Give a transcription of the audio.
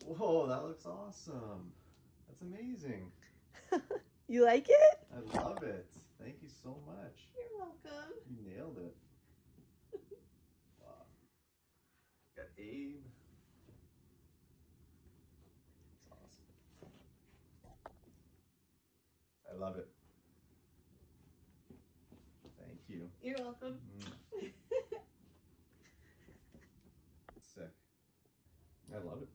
Whoa, that looks awesome. That's amazing. You like it? I love it. Thank you so much. You're welcome. You nailed it. Wow. Got Abe. It's awesome. I love it. Thank you. You're welcome. Sick. I love it.